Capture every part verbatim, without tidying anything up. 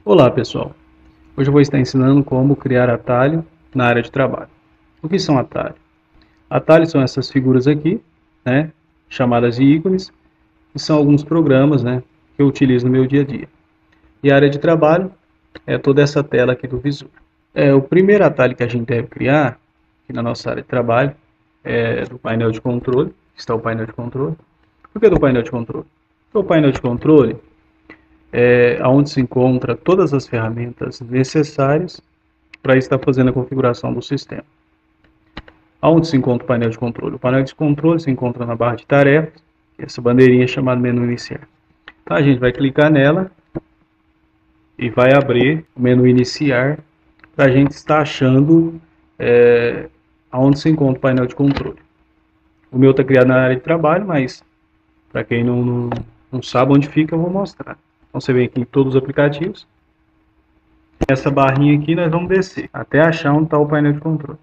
Olá pessoal, hoje eu vou estar ensinando como criar atalho na área de trabalho. O que são atalhos? Atalhos são essas figuras aqui, né, chamadas de ícones, que são alguns programas, né, que eu utilizo no meu dia a dia. E a área de trabalho é toda essa tela aqui do visor. É, o primeiro atalho que a gente deve criar, aqui na nossa área de trabalho, é do painel de controle, está o painel de controle. Por que do painel de controle? Porque o painel de controle é onde se encontra todas as ferramentas necessárias para estar fazendo a configuração do sistema. Aonde se encontra o painel de controle? O painel de controle se encontra na barra de tarefas, essa bandeirinha chamada menu iniciar. Então a gente vai clicar nela e vai abrir o menu iniciar para a gente estar achando é, aonde se encontra o painel de controle. O meu está criado na área de trabalho, mas para quem não, não, não sabe onde fica, eu vou mostrar. Então você vem aqui em todos os aplicativos. Essa barrinha aqui nós vamos descer até achar onde está o painel de controle.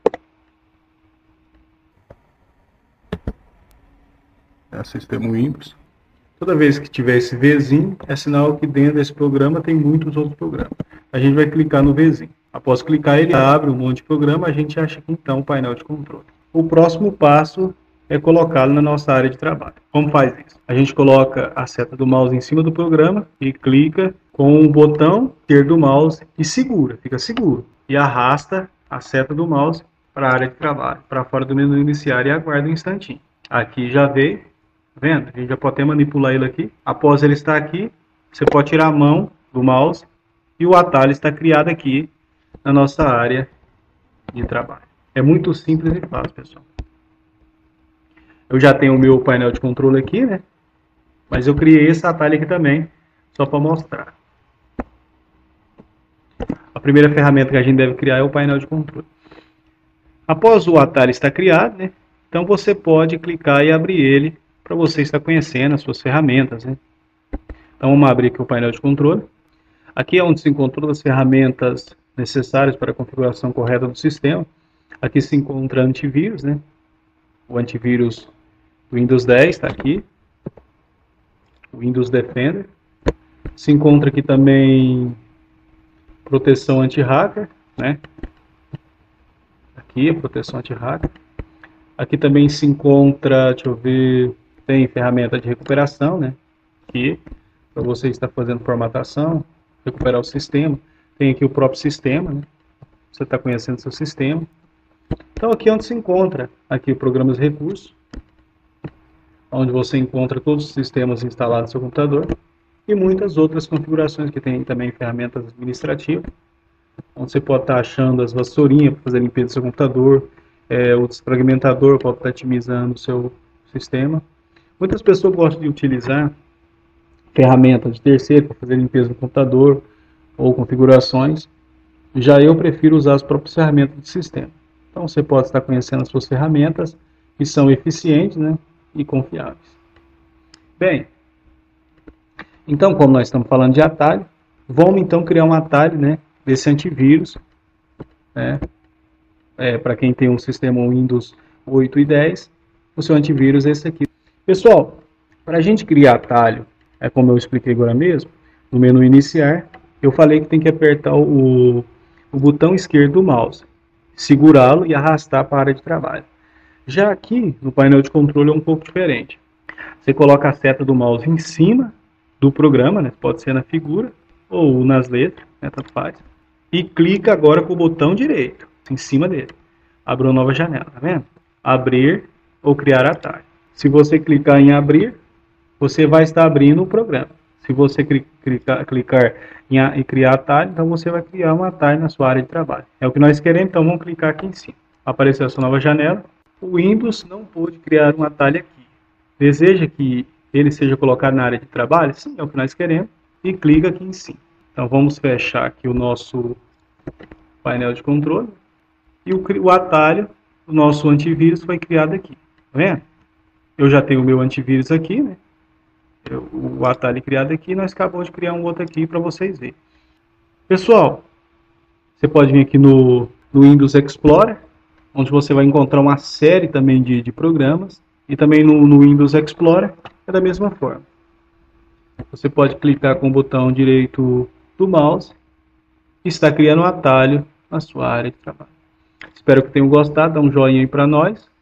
É o sistema Windows. Toda vez que tiver esse Vzinho, é sinal que dentro desse programa tem muitos outros programas. A gente vai clicar no Vzinho. Após clicar, ele abre um monte de programa, a gente acha aqui então o painel de controle. O próximo passo é colocá-lo na nossa área de trabalho. Como faz isso? A gente coloca a seta do mouse em cima do programa e clica com o botão esquerdo do mouse e segura, fica seguro. E arrasta a seta do mouse para a área de trabalho, para fora do menu iniciar e aguarda um instantinho. Aqui já veio, tá vendo? A gente já pode até manipular ele aqui. Após ele estar aqui, você pode tirar a mão do mouse e o atalho está criado aqui na nossa área de trabalho. É muito simples e fácil, pessoal. Eu já tenho o meu painel de controle aqui, né? Mas eu criei esse atalho aqui também, só para mostrar. A primeira ferramenta que a gente deve criar é o painel de controle. Após o atalho estar criado, né? Então você pode clicar e abrir ele para você estar conhecendo as suas ferramentas, né? Então vamos abrir aqui o painel de controle. Aqui é onde se encontram todas as ferramentas necessárias para a configuração correta do sistema. Aqui se encontra antivírus, né? O antivírus do Windows dez está aqui. O Windows Defender. Se encontra aqui também proteção anti-hacker, né? Aqui a proteção anti-hacker. Aqui também se encontra, deixa eu ver, tem ferramenta de recuperação, né? Aqui, para você estar fazendo formatação, recuperar o sistema. Tem aqui o próprio sistema, né? Você está conhecendo o seu sistema. Então aqui é onde se encontra aqui o programa de recursos, onde você encontra todos os sistemas instalados no seu computador e muitas outras configurações que tem também ferramentas administrativas, onde você pode estar achando as vassourinhas para fazer limpeza do seu computador, é, o desfragmentador para estar otimizando o seu sistema. Muitas pessoas gostam de utilizar ferramentas de terceiro para fazer limpeza do computador ou configurações. Já eu prefiro usar as próprias ferramentas do sistema. Então você pode estar conhecendo as suas ferramentas que são eficientes, né, e confiáveis. Bem, então como nós estamos falando de atalho, vamos então criar um atalho, né, desse antivírus, né, é, para quem tem um sistema Windows oito e dez, o seu antivírus é esse aqui. Pessoal, para a gente criar atalho, é como eu expliquei agora mesmo, no menu iniciar, eu falei que tem que apertar o, o botão esquerdo do mouse, segurá-lo e arrastar para a área de trabalho. Já aqui, no painel de controle, é um pouco diferente. Você coloca a seta do mouse em cima do programa, né? Pode ser na figura ou nas letras, né? Tanto faz. E clica agora com o botão direito, em cima dele. Abre uma nova janela, tá vendo? Abrir ou criar atalho. Se você clicar em abrir, você vai estar abrindo o programa. Se você clicar, clicar em, em criar atalho, então você vai criar um atalho na sua área de trabalho. É o que nós queremos, então vamos clicar aqui em cima. Apareceu essa nova janela. O Windows não pôde criar um atalho aqui. Deseja que ele seja colocado na área de trabalho? Sim, é o que nós queremos. E clica aqui em cima. Então vamos fechar aqui o nosso painel de controle. E o, o atalho, o nosso antivírus foi criado aqui. Tá vendo? Eu já tenho o meu antivírus aqui, né? Eu, o atalho criado aqui, nós acabamos de criar um outro aqui para vocês verem. Pessoal, você pode vir aqui no, no Windows Explorer, onde você vai encontrar uma série também de, de programas, e também no, no Windows Explorer é da mesma forma. Você pode clicar com o botão direito do mouse está criando um atalho na sua área de trabalho. Espero que tenham gostado, dá um joinha aí para nós.